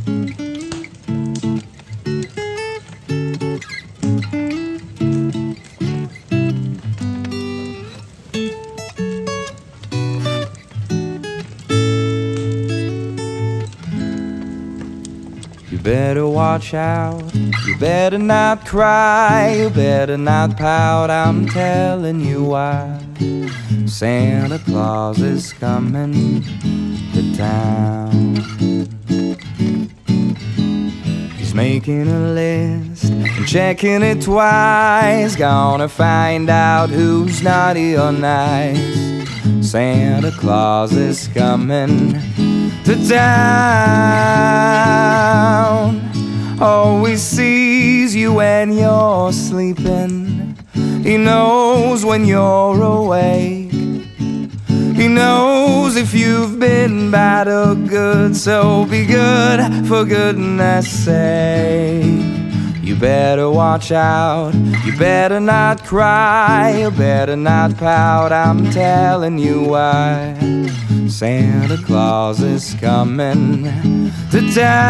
You better watch out, you better not cry, you better not pout, I'm telling you why. Santa Claus is coming to town. He's making a list and checking it twice, gonna find out who's naughty or nice. Santa Claus is coming to town. Always sees you when you're sleeping. He knows when you're awake. He knows if you've been bad or good. So be good for goodness sake. You better watch out, you better not cry, you better not pout, I'm telling you why. Santa Claus is coming to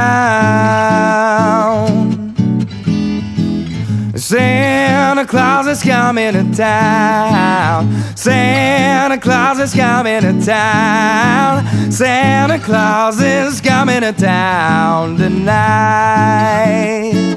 town. Santa Claus is coming to town. Santa Claus is coming to town. Santa Claus is coming to town tonight.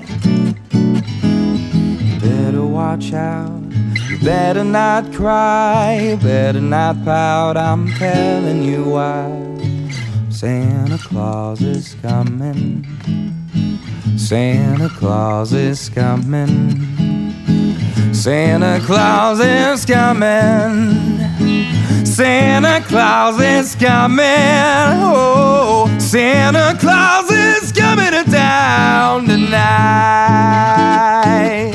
Better watch out, you better not cry, you better not pout, I'm telling you why. Santa Claus is coming. Santa Claus is coming. Santa Claus is coming. Santa Claus is coming. Oh, Santa Claus is coming to town tonight.